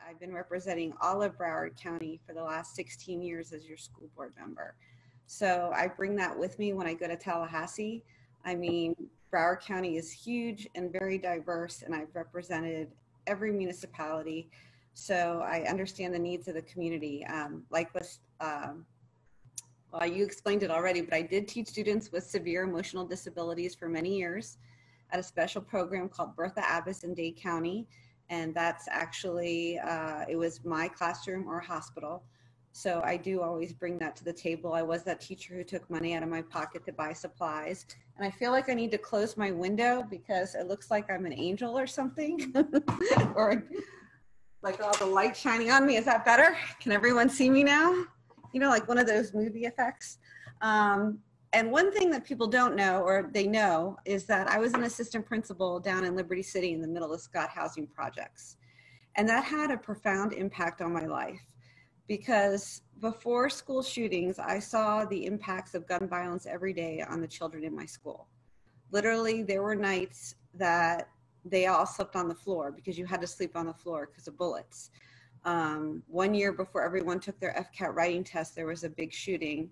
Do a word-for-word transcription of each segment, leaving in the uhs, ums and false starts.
I've been representing all of Broward County for the last sixteen years as your school board member. So I bring that with me when I go to Tallahassee. I mean, Broward County is huge and very diverse, and I've represented every municipality. So I understand the needs of the community. Um, like with, um, well, you explained it already, but I did teach students with severe emotional disabilities for many years at a special program called Bertha Abbas in Dade County. And that's actually, uh, it was my classroom or hospital. So I do always bring that to the table. I was that teacher who took money out of my pocket to buy supplies. And I feel like I need to close my window because it looks like I'm an angel or something. Or like all the light shining on me. Is that better? Can everyone see me now? You know, like one of those movie effects. Um, and one thing that people don't know, or they know, is that I was an assistant principal down in Liberty City in the middle of Scott Housing Projects. And that had a profound impact on my life because before school shootings, I saw the impacts of gun violence every day on the children in my school. Literally, there were nights that they all slept on the floor because you had to sleep on the floor because of bullets. Um, one year before everyone took their F CAT writing test, there was a big shooting,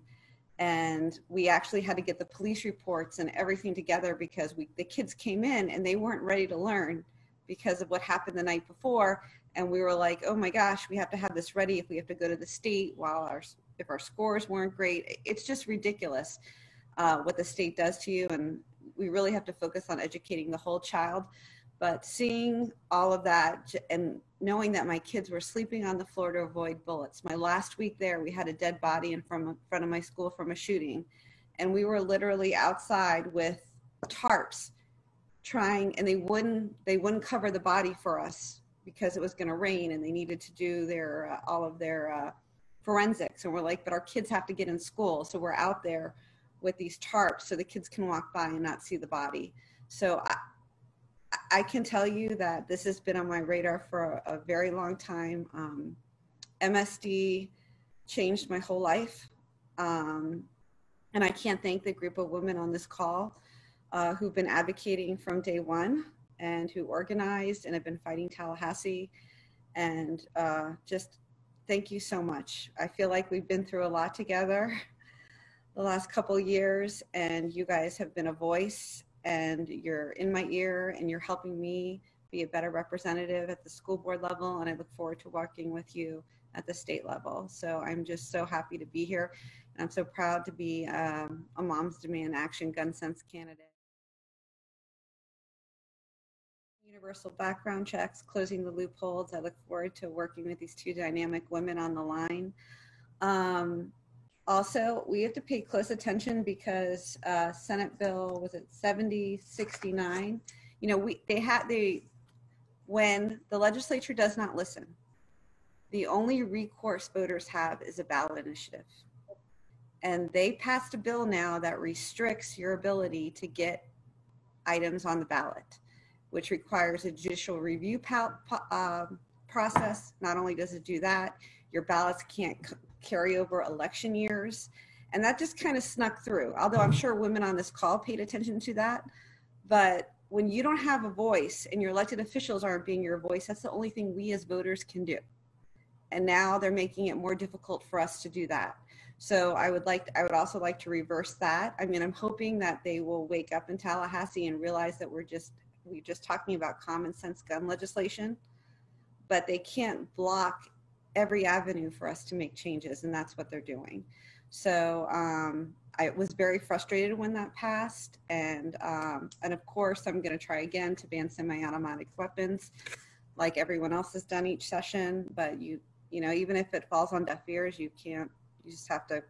and we actually had to get the police reports and everything together because we, the kids came in and they weren't ready to learn because of what happened the night before. And we were like, oh my gosh, we have to have this ready if we have to go to the state while our, if our scores weren't great. It's just ridiculous uh, what the state does to you. And we really have to focus on educating the whole child. But seeing all of that and knowing that my kids were sleeping on the floor to avoid bullets. My last week there, we had a dead body in front of my school from a shooting. And we were literally outside with tarps trying, and they wouldn't, they wouldn't cover the body for us because it was gonna rain and they needed to do their, uh, all of their uh, forensics. And we're like, but our kids have to get in school. So we're out there with these tarps so the kids can walk by and not see the body. So I, I can tell you that this has been on my radar for a, a very long time. Um, M S D changed my whole life. Um, and I can't thank the group of women on this call uh, who've been advocating from day one and who organized and have been fighting Tallahassee. And uh, just thank you so much. I feel like we've been through a lot together the last couple of years, and you guys have been a voice, and you're in my ear, and you're helping me be a better representative at the school board level, and I look forward to working with you at the state level. So I'm just so happy to be here, and I'm so proud to be um, a Moms Demand Action Gun Sense candidate. Universal background checks, closing the loopholes. I look forward to working with these two dynamic women on the line. Um, Also, we have to pay close attention because uh, Senate Bill, was it seventy sixty-nine? You know, we they had they when the legislature does not listen, the only recourse voters have is a ballot initiative. And they passed a bill now that restricts your ability to get items on the ballot, which requires a judicial review uh, process. Not only does it do that, your ballots can't carry over election years. And that just kind of snuck through, although I'm sure women on this call paid attention to that. But when you don't have a voice and your elected officials aren't being your voice, that's the only thing we as voters can do. And now they're making it more difficult for us to do that. So I would like, I would also like to reverse that. I mean, I'm hoping that they will wake up in Tallahassee and realize that we're just, we're just talking about common sense gun legislation, but they can't block every avenue for us to make changes, and that's what they're doing. So um, I was very frustrated when that passed, and um, and of course I'm going to try again to ban semi-automatic weapons, like everyone else has done each session. But you you know, even if it falls on deaf ears, you can't. You just have to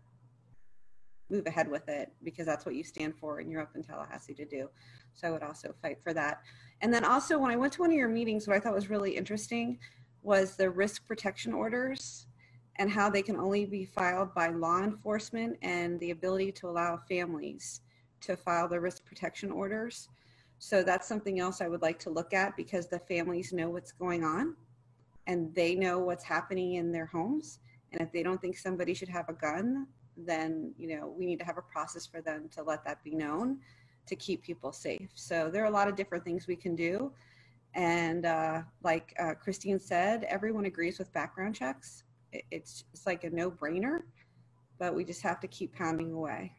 move ahead with it because that's what you stand for, and you're up in Tallahassee to do. So I would also fight for that. And then also, when I went to one of your meetings, what I thought was really interesting was the risk protection orders and how they can only be filed by law enforcement, and the ability to allow families to file the risk protection orders. So that's something else I would like to look at, because the families know what's going on and they know what's happening in their homes. And if they don't think somebody should have a gun, then, you know, we need to have a process for them to let that be known to keep people safe. So there are a lot of different things we can do. And uh, like uh, Christine said, everyone agrees with background checks. It, it's, it's like a no-brainer, but we just have to keep pounding away.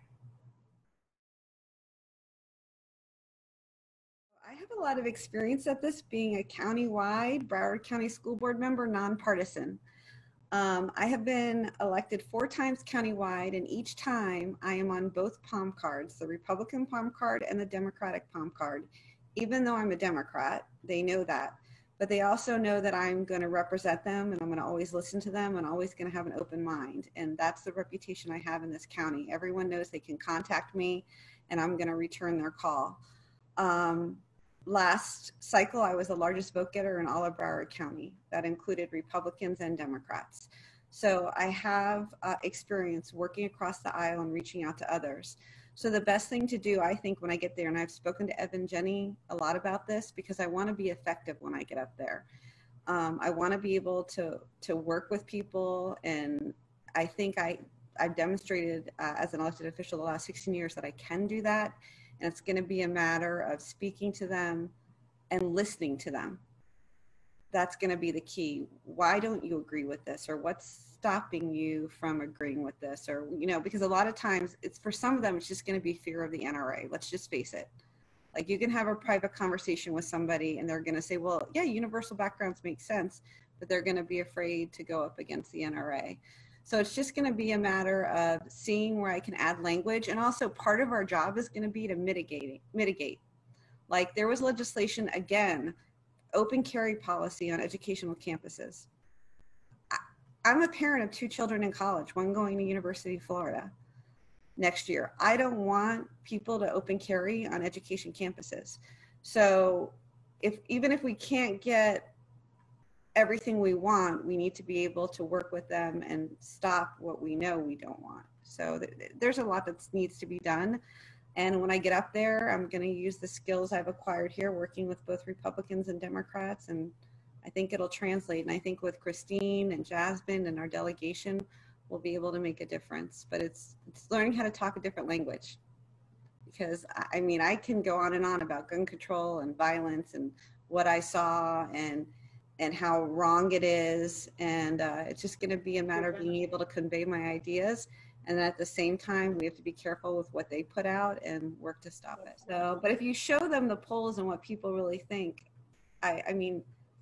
I have a lot of experience at this, being a county-wide Broward County School Board member, nonpartisan. Um, I have been elected four times countywide, and each time I am on both palm cards, the Republican palm card and the Democratic palm card. Even though I'm a Democrat, they know that. But they also know that I'm going to represent them, and I'm going to always listen to them, and always going to have an open mind. And that's the reputation I have in this county. Everyone knows they can contact me, and I'm going to return their call. Um, last cycle, I was the largest vote getter in all of Broward County. That included Republicans and Democrats. So I have uh, experience working across the aisle and reaching out to others. So the best thing to do, I think, when I get there, and I've spoken to Evan Jenny a lot about this, because I want to be effective when I get up there. Um, I want to be able to to work with people, and I think I, I've demonstrated uh, as an elected official the last sixteen years that I can do that. And it's going to be a matter of speaking to them and listening to them. That's going to be the key. Why don't you agree with this? Or what's stopping you from agreeing with this? Or, you know, because a lot of times it's, for some of them, it's just going to be fear of the N R A. Let's just face it. Like, you can have a private conversation with somebody and they're going to say, well, yeah, universal backgrounds make sense, but they're going to be afraid to go up against the N R A. So it's just going to be a matter of seeing where I can add language. And also part of our job is going to be to mitigate, mitigate. Like, there was legislation, again, open carry policy on educational campuses. I, I'm a parent of two children in college, one going to University of Florida next year. I don't want people to open carry on education campuses. So if, even if we can't get everything we want, we need to be able to work with them and stop what we know we don't want. So th- there's a lot that needs to be done. And when I get up there, I'm going to use the skills I've acquired here working with both Republicans and Democrats. And I think it'll translate. And I think with Christine and Jasmine and our delegation, we'll be able to make a difference. But it's, it's learning how to talk a different language. Because, I mean, I can go on and on about gun control and violence and what I saw and and how wrong it is. And uh, it's just going to be a matter of being able to convey my ideas. And at the same time, we have to be careful with what they put out and work to stop it. So, but if you show them the polls and what people really think, I, I mean,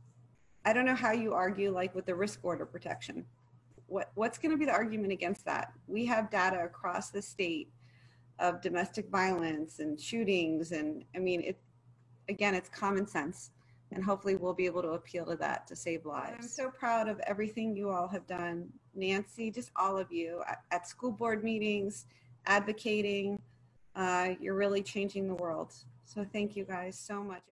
I don't know how you argue like with the risk order protection. What, what's going to be the argument against that? We have data across the state of domestic violence and shootings. And I mean, it, again, it's common sense. And hopefully we'll be able to appeal to that to save lives. I'm so proud of everything you all have done. Nancy, just all of you at, at school board meetings, advocating. Uh, you're really changing the world. So thank you guys so much.